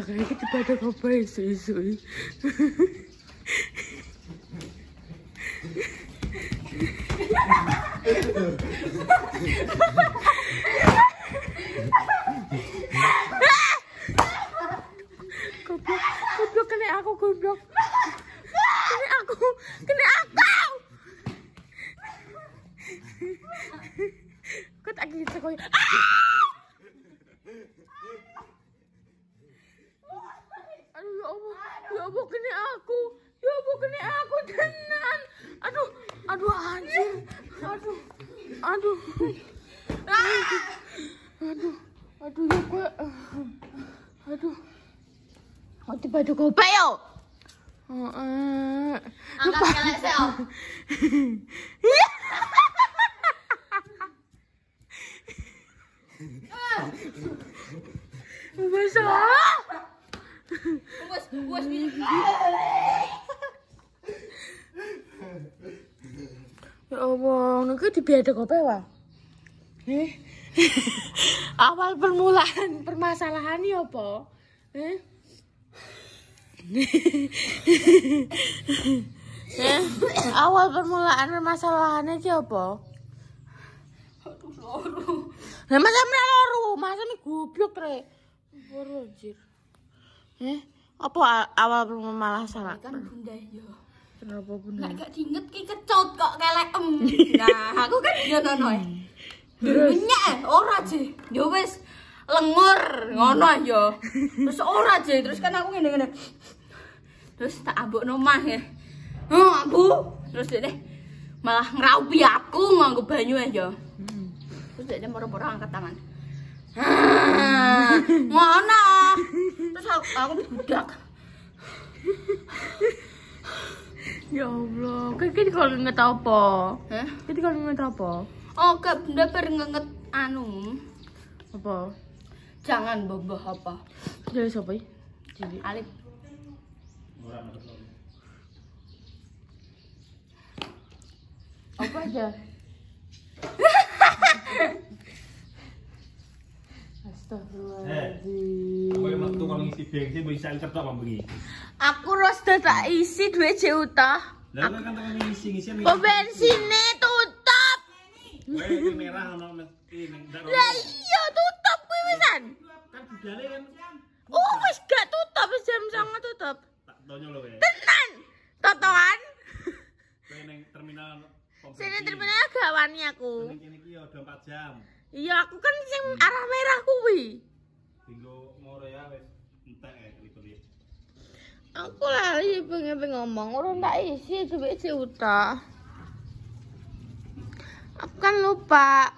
kayak gitu pada apa isu-isu. Goblok kena aku goblok. Kena aku. Kok tak gitu kok. Aduh ya Allah kena aku. Ya Allah kena aku tenan. Aduh anjir. Aduh ya gue. Aduh. Mati baju kope yo. Angkat kelek sih yo. Bisa. Wes. Ya Allah, niku dibiade kope wae. Awal permulaan permasalahannya apa? Awal permulaan permasalahannya ki apa? Aduh loro. Lah masa loro, masa mi goblok rek. Loro anjir. Apa awal permasalahan? Kan bunda yo. Kenapa bunda? Nek gak diinget ki kecut kok kelekem. Nah, aku kan yo ngono e. Nyek ora sih. Yo wis lengur ngono yo. Terus ora sih, terus kan aku ngene-ngene. Terus tak ambukno omah ya. Ambu. Terus dene malah ngraupi aku nganggo banyu ya yo. Terus dene moro-moro angkat tangan. Ngono. Terus aku budak. Ya Allah, kayak kalau nggak tahu apa? Kayak kalau nggak tahu apa? Oh, gak benda ngenget anu. Apa? Jangan boboh apa. Jadi siapa ya? Jadi Alif. apa aja? Astagfirullahaladzim. Apa yang waktu kalau ngisi bensin bisa ikat apa begini? Aku rosta tak isi duit juta. Lalu kan kalau ngisi Kok bensinnya tutup? ini merah ono ini. Lah iya tutup kuwi wisan. Kan budale kan. Oh wis gak tutup wis jam 09.00 tutup. Tak tonyo lho kowe. Tenan. Totoan. Kowe ning terminal Sini terminal gak wani aku. Ning kene iki ya udah 4 jam. Iya aku kan sing arah merah kuwi. Dinggo moro ya wis entek gitu ya. Aku lali pengen ngomong orang tak isi duit juta. Aku kan lupa.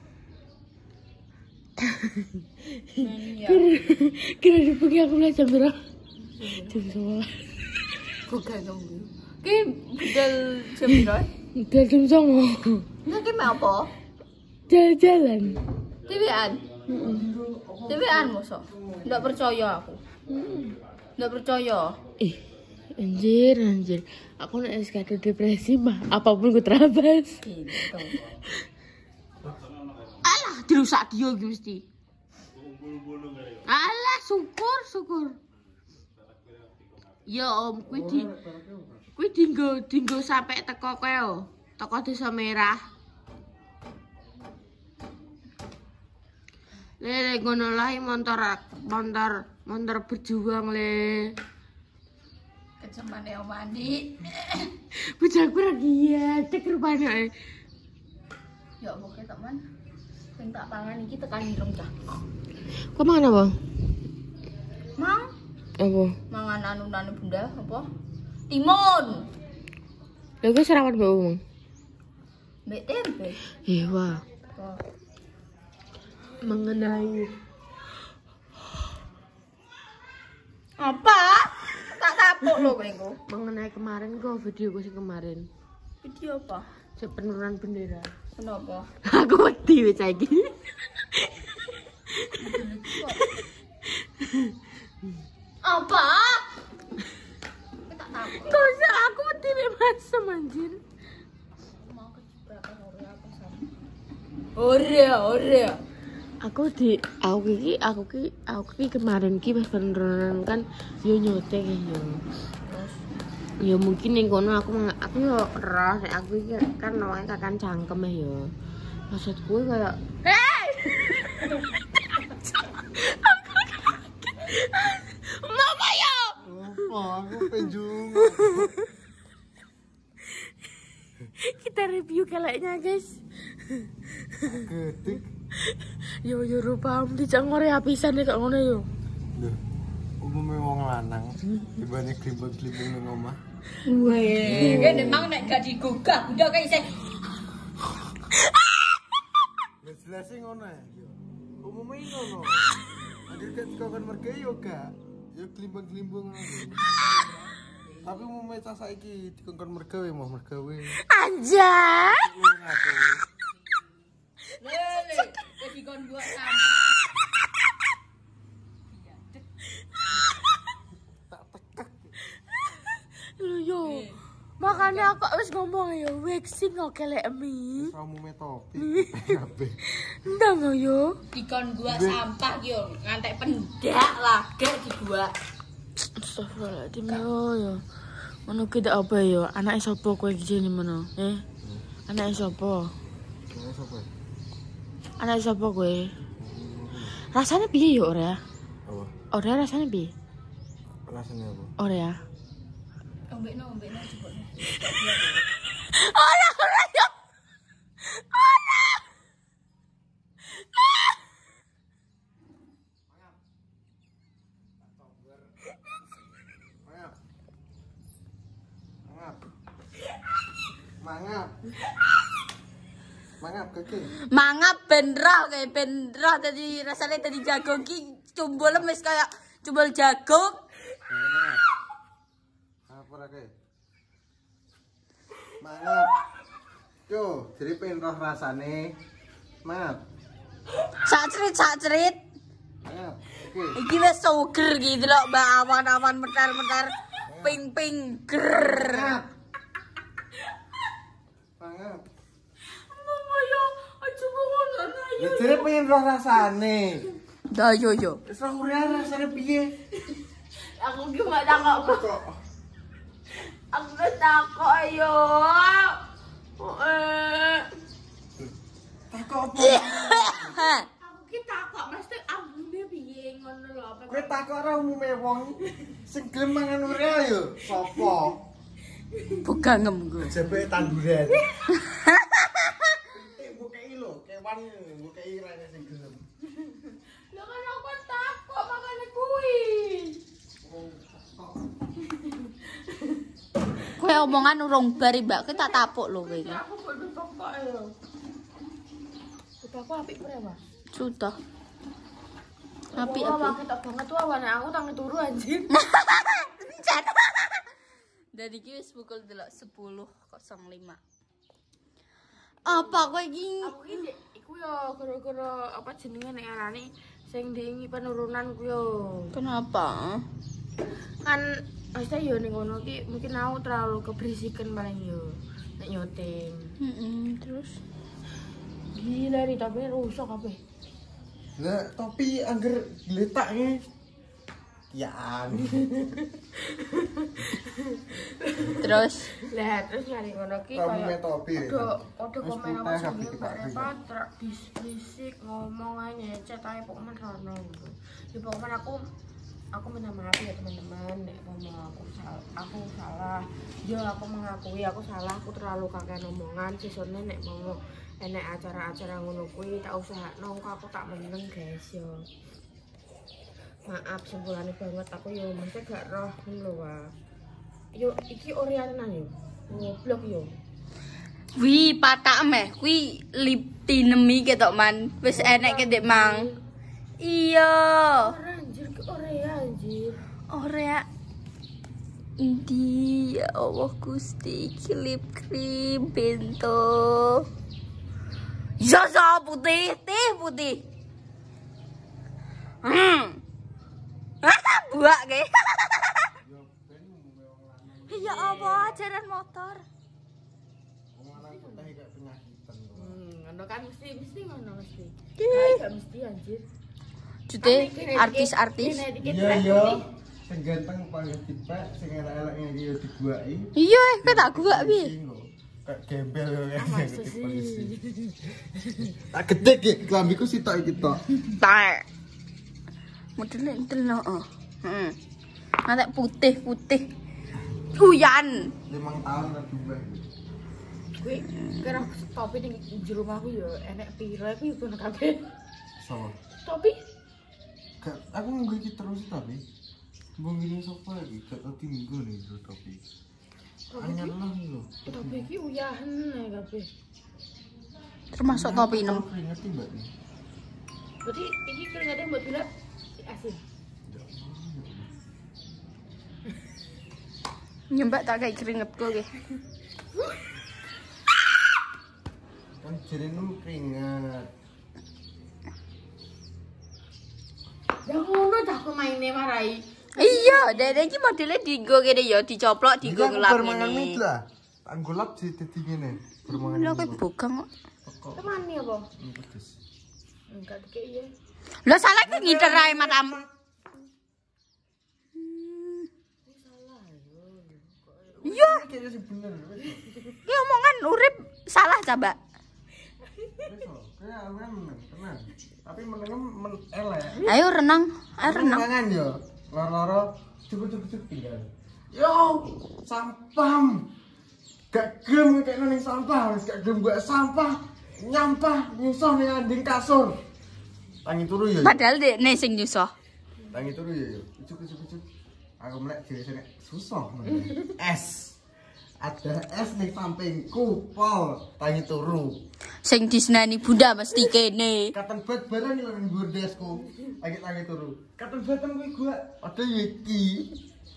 Kira dipergi aku mulai jam berapa? Jam 11. Kok gak nunggu. Ki budal jam berapa? Udah jam 09.00. Nah, ki mau apa? Jalan-jalan. Dewean. Dewean mosok. Ndak percaya aku. Ndak percaya. Anjir. Aku nek wis kado depresi mah apapun ku terabas. Gitu. Alah, dirusak dia iki mesti. Alah, syukur. Ya Om, kuwi dinggo sampai teko kowe. Teko Desa Merah. Le ngono lae montor berjuang le. Kecemane Om Andi. Bojaku ra cek rupane. Ya pokoke teman. Sing tak pangan iki tekan irung cah. Kok mangan apa? Mang, Apa? mangan anu-anu bunda apa? Timun. Lha kok serawan mbok omong. Mbek tempe. Iya, wah. Oh. Mengenai Apa? Tak tapuk lho kowe engko. mengenai kemarin kok video gue sih kemarin. Video apa? Penurunan bendera. Kenapa? Aku wedi wis saiki. Apa? Tak tapuk. Kok usah aku wedi nek masem anjir. Mau keciprakan ora apa sama. Ora. Aku ki kemarin ki pas beneran kan yo nyote yo. Terus ya mungkin ning kono aku yo roh nek aku iki kan awake kakan cangkem yo. Maksudku kayak Mama yo. Aku penjung. Kita review keleknya, guys. Gedik. Yo rupa dijak ngore apisan kok ngono yo. Lho, umume wong lanang dibanding klimbing-klimbing ning omah. Weh, kan emang nek gak digugah udah kayak isih. Wis jelas ngono ya. Umume ngono. Akhir gak dikon merge yo gak. Yo klimbing-klimbing ngono. Tapi umume cah saiki dikon mergawe mau mergawe. Anjay. Lele, jadi kon buat sampah. Tak tekek. Lho yo. Makanya aku wis ngomong yo waxing kok kelek mi. Wis umume topi kabeh. Ndang yo. Dikon gua sampah yo, ngantek pendak lah gak di gua. Astagfirullahaladzim yo. Ngono ki dak apa yo? Anake sapa kowe iki jenenge ngono? Anake sapa? Anake sapa? Anake sapa kowe? Rasane piye yo ora? Apa? Ora rasane piye? Rasane apa? Ora. Ombekno coba. Ora yo. Mangap keke. Mangap ben roh tadi rasane tadi jagung ki cumbul lemes kayak cumbul jagung. Apa lagi? Mangap. Yo, jadi pengen roh rasane. Mangap. Sak cerit. Mangap. Oke. Iki wis suger gitu loh, mbak awan-awan mentar-mentar ping-ping ger. Mangap. Mangap. Mama yo, aja ngono Ya jadi pengen roh rasane. Dah yo. Wis roh rasane piye? Aku gimana kok? Aku takok yo. Takok apa? Aku ki takok mesti ambune piye ngono lho apa. Kowe takok ora umume wong sing gelem mangan urea yo. Sopo? Bukan ngemu. Jebeke tanduran. Mbokeki lho, kewan mbokeki rene sing gelem. Lho kan aku takok makane kuwi. Kowe omongan urung bari, Mbak. Kowe tak tapuk lho kowe iki. Aku kudu takok yo. Aku apik ora, Pak? Sudah. Apik. Aku tak banget tuh awane aku tangi turu anjir. Dari iki wis pukul 10.05. Apa kowe iki? Aku ki iku yo gara-gara apa jenenge nek arane sing diingi penurunan ku yo. Kenapa? Kan maksudnya yo ning ngono ki mungkin aku terlalu keberisikan paling yo nek nyoting. Terus Gila nih tapi rusak kabeh. Lah, topi angger gletakne. Ya. terus Lah terus nyari ngono ki Kamu kaya topi. Kode komen apa sih Mbak Repa berisik ngomong aja nyecet aja pokoknya rono gitu. Ya pokoknya aku minta maaf ya teman-teman nek ngomong aku salah. Ya aku mengakui aku salah, aku terlalu kakek omongan sesone nek mau enek acara-acara ngono kuwi tak usahakno aku tak meneng guys yo. Maaf sempurane banget aku yo mesti gak roh ngono lho Wak. Yo iki ora tenan yo. Ngoblok yo. wi patak meh kuwi lip tinemi ketok man. Wis enek kedek mang. Iya. Ora anjir ke Korea anjir. Ora Indi, ya Allah Gusti, lip krim bento. Ya putih, teh putih. Buak ge. Ya Allah, jalan motor. Wong lanang putih kayak penyakitan. ngono kan mesti ngono mesti. Enggak mesti anjir. Jute artis-artis. Iya iya. Sing ganteng panggil dipek, sing elek-elek iki yo dibuaki. Iya, kowe tak guak piye? Kayak gembel yo kan polisi. Tak gede iki klambiku sitok iki tok. Tak. Modele entel no. Heeh. Nanti putih-putih. Uyan. 5 tahun kan duwe. Kuwi kira topi ning jero omahku yo enek pira iku yo kono kabeh. So. Topi Aku nunggu iki terus tapi. Mbong ngene sofa iki gak tau minggu nih topi. Anyar lah lho. topi iki uyahan ae kabeh. Termasuk topi nem. Ngerti Mbak nih. Berarti iki keringatnya mbok dilap asin. Nyembak tak kayak keringetku ge. Kan jenengmu keringat. Ya ngono dah aku maine marai. Iya, dede iki modele dienggo kene ya, dicoplok dienggo ngelap ngene. ngene. Lah. Tak golap dadi ngene. Bermangan. Lha kowe bogang kok. Temani apa? Pedes. Enggak dikek ya. Lah salah iki ngiter ae matamu. Iya, Kayaknya sih bener. iki omongan urip salah coba. Kayak kan meneng, tenang. Tapi meneng elek. Ayo renang, ayo renang. Mangan yo. Loro-loro cukup tinggal. Yo, sampah. Gak gelem kayak ning sampah, wis gak gelem gua sampah. Nyampah nyusuh ning anding kasur. Tangi turu yo. Padahal dekne sing nyusuh. Tangi turu yo. Cukup. Aku melek dhewe sing susah. Es. Ada es ning sampingku, pol. Tangi turu. Sing disenani bunda mesti kene. Katen bat barang lho ning dhuwur desku. Tangi turu. Katen batan kuwi gua ada iki.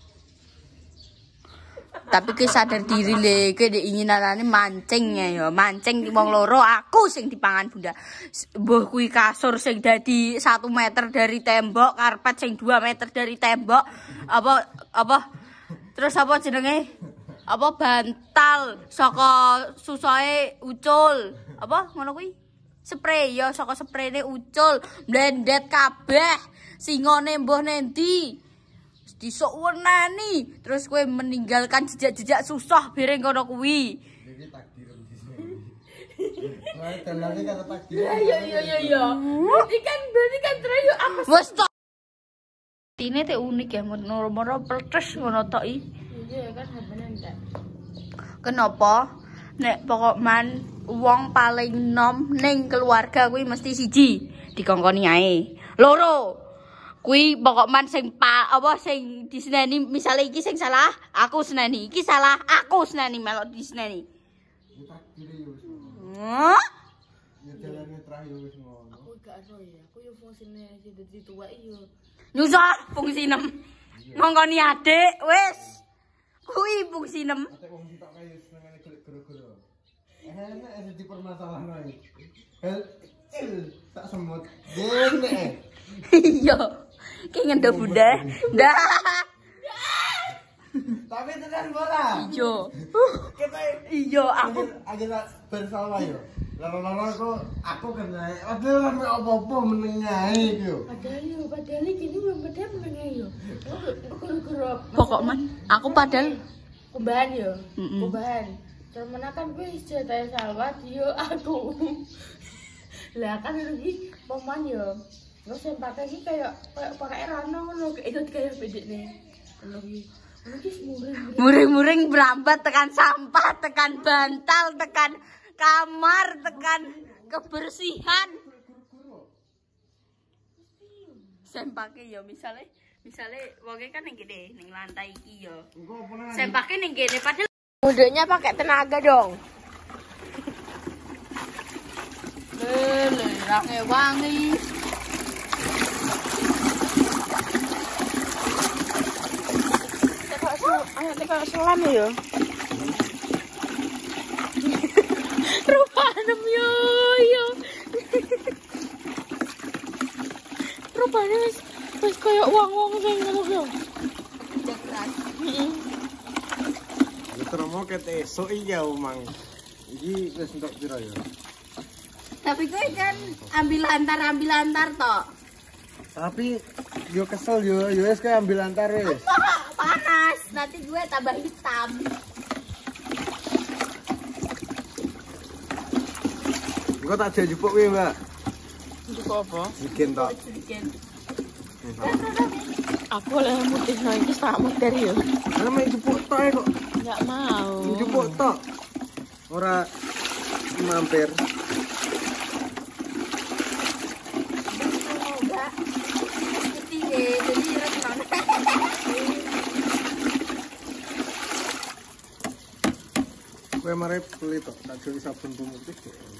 Tapi kowe sadar diri le, kowe inginanane mancing ya, mancing wong loro, aku sing dipangan bunda. Mbuh kuwi kasur sing dadi 1 meter dari tembok, karpet sing 2 meter dari tembok. Apa terus apa jenenge? Apa bantal saka susoe ucul. Apa ngono kuwi? Spray ya saka sprayne ucul, blendet kabeh. Singone mbuh nendi? Disok wenani, terus kowe meninggalkan jejak-jejak susah bareng kono kuwi. Iki takdir di sini. Nah, dalane kata takdir. Iya. Berarti kan terus aku Wes tok. Tine te unik ya, moro-moro pletes ngono tok i. iya kan bener enggak. Kenapa? Nek pokokman wong paling nom ning keluarga kuwi mesti siji, dikongkoni ae. Loro. Kuwi pokokman sing sing diseneni misale iki sing salah, aku seneni. Iki salah, aku seneni melok diseneni. Iki takdir yo. Ya dalane terakhir wis ngono. Aku gak ero ya. Aku yo fungsine dadi tuwa yo. Nyusah fungsi 6. Ngongkoni adik, wis. Kuwi fungsi 6. Ate wong sitok kae senengane golek goro-goro. Enak dadi permasalahan wae. Hel kecil tak semut. Dene. Iya. Ki ngendo bunda. Dah. Tapi tenan bola. Iya. Kita Iya, aku agak bersalah yo. Loro-loro aku kena. Padahal ame apa-apa menengae iki yo. Padahal iki padahal meneng yo. Guru-guru. pokokman aku padahal Kumbahan yo. Mm-mm. Kumbahan. Cuman kan kuwi ceritanya Salwat yo aku. Lah kan iki poman yo. Terus yang pakai ini kayak pakai rano loh, itu kayak bedek nih. Kalau ini muring-muring berambat tekan sampah, tekan bantal, tekan kamar, tekan kebersihan. Sempake ya misale wonge kan ning kene ning lantai iki ya. Sempake ning kene padahal mudanya pakai tenaga dong. Lelaknya wangi. Teka selam ya. Rupanya yo. Rupanya wis kayak wong-wong sing ngono yo. Jagran. Terus mau ket esuk iki ya, Mang. Iki wis entuk pira ya? Tapi gue kan ambil antar toh. Tapi yo kesel yo wes kayak ambil antar wes. Panas, nanti gue tambah hitam. Engko tak jupuk kuwi, Mbak. Jupuk apa? Bikin tok. Aku oleh mutih lagi tak muter yo. Ana mek jupuk tok ae kok. Enggak mau. Jupuk tok. Ora mampir. Enggak. Putih deh, jadi rekan. Kowe mare beli tok, tak joki sabun pemutih.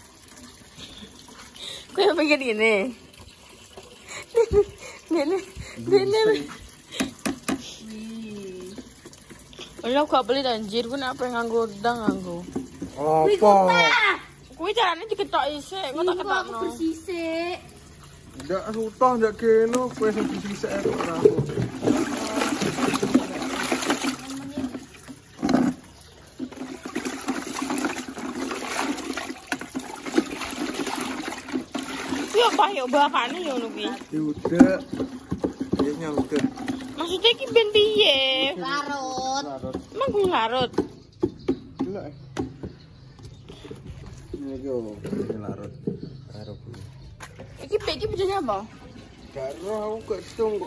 Kowe pengen gini. Nenek. Wih. Gak beli anjir, gue apa nganggo udang nganggo. Apa? Kuwi carane diketok isik, engko tak ketokno. Bersih sik. Ndak utah ndak kene, kowe sing disisik ora aku. Yo payo bakane yo ngono kuwi. Diudek. Iya nyaudet. Maksudnya iki ben piye? Larut. Emang kuwi larut. Delok. Ini yo larut. Karo kuwi. Iki bedanya apa? Karo aku gak hitung kok.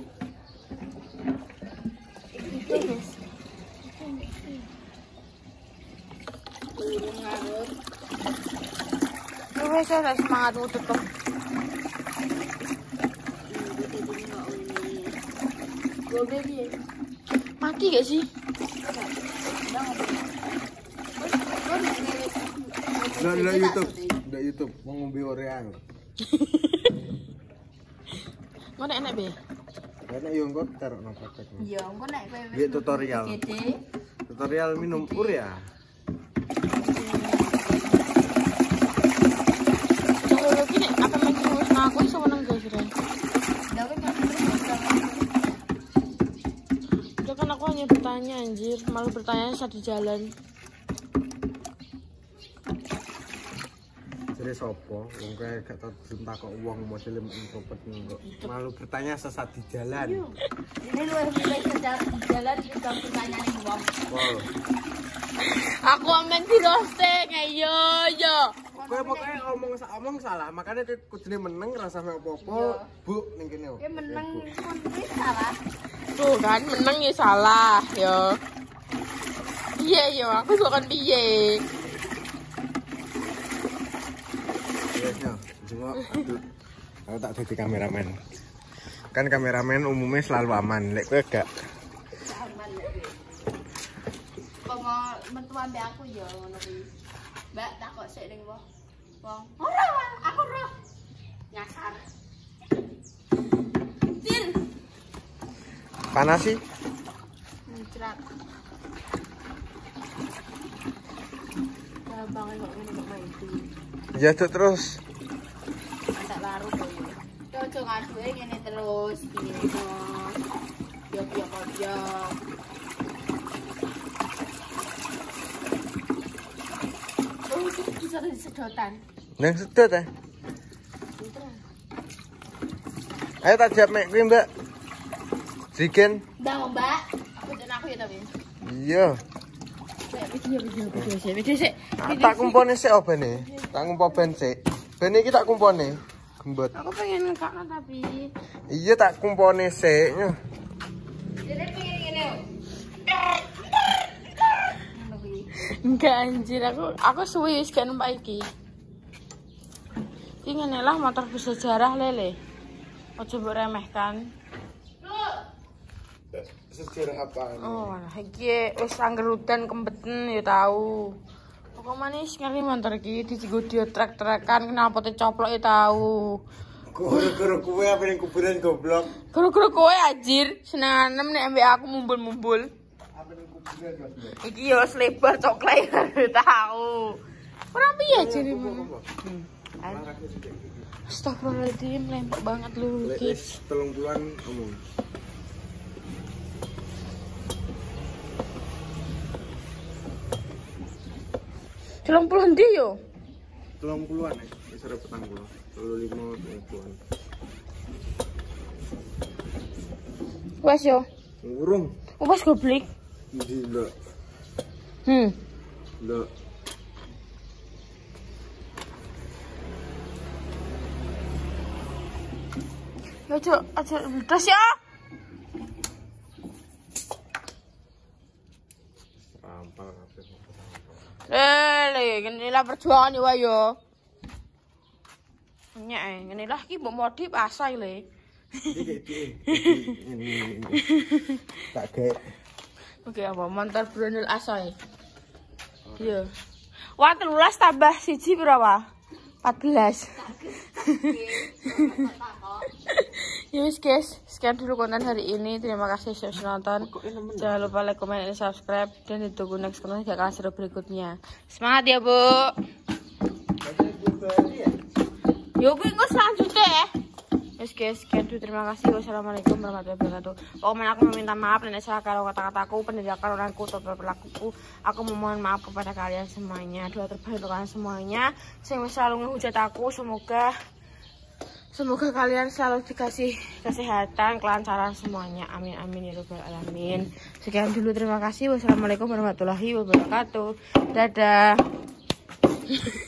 Larut. Wes ora semangat tutup. Mati gak sih? Ndak YouTube, mau ngombe oreang. Ngono enak be. Karena yo engko taruhno paket. Iya, engko nek kowe Biar tutorial. Tutorial minum urea. Kalau gini apa main terus aku iso meneng guys re. Ya kan aku hanya bertanya anjir, malu bertanya saat di jalan. Jadi sopo, wong kae gak tau takok wong model introvert kok. Malu bertanya sesat di jalan. Ini luar biasa di jalan kita pertanyaan wong. Wow. Aku amen di roasting, ayo yo. Kowe pokoke omong salah, makanya kudune meneng rasa mek apa-apa, Bu ning kene. Kowe meneng pun wis salah. Tuh kan menang ya salah yo. Iya yo, aku suka piye. Iya, cuma aku tak jadi kameramen. Kan kameramen umumnya selalu aman, lek kowe gak. Aman ya. Kok mau metu ambek aku yo ngono kuwi. Mbak takok sik ning wong. Ora, aku ora. Nyasar. Tin. Panas sih? Muncrat. Gampang kok ngene kok main itu. Ya terus. Tak larut kok. Cocok ngaduke ngene terus piye to. Yo yo. Oh, itu bisa di sedotan. Nang sedot ta? Ayo tak jawab mek kuwi, Mbak. Chicken. Ndang, Mbak. Aku ya tapi. Iya. Video sik. Tak kumpone sik obene. Tak kumpo ben sik. Ben iki tak kumpone. Gembot. Aku pengen ngekakno tapi. Iya tak kumpone sik. Dene pengen ngene. Enggak anjir, aku suwe wis gak numpak iki. Iki ngene lah motor bersejarah lele. Ojo mbok remehkan. Sejarah apa? Oh, nah iki wis angger udan kembeten ya tau. Kok manis ngeri motor iki dijigo trek-trekan knapote coplok ya tau. Guru-guru kowe apa ning kuburan goblok? Guru-guru kowe anjir, senenganem nek ambek aku mumbul-mumbul. Apa ning kuburan goblok? Iki yo lebar coklat tau. Ora piye jerimu? Astagfirullahaladzim, lempek banget lu kids. 30-an omong. Telung puluh ndi yo? 30-an. Kisar petang gua. 35 ribuan. Wes yo. Ngurung. Wes goblok. Gila. Ndak. Aja terus ya. Rampal kabeh. Ngene lah perjuangan yo ayo. Nyek ngene lah iki mbok modif asai le. Tak gek. Oke apa montor brondol asai. Iya. Wah 13 tambah 1 berapa? 14. Yes guys, sekian dulu konten hari ini. Terima kasih sudah nonton. Jangan lupa like, comment, dan subscribe. Dan ditunggu next konten gak kalah seru berikutnya. Semangat ya Bu. Yuk gue selanjutnya ya. Yes guys, sekian dulu. Terima kasih. Wassalamualaikum warahmatullahi wabarakatuh. Pokoknya aku meminta maaf dan salah kalau kata-kataku, pendidikan orangku, atau perilakuku. Aku memohon maaf kepada kalian semuanya. Doa terbaik untuk kalian semuanya. Saya selalu ngehujat aku. Semoga kalian selalu dikasih kesehatan, kelancaran semuanya. Amin amin ya rabbal alamin. Sekian dulu. Terima kasih. Wassalamualaikum warahmatullahi wabarakatuh. Dadah.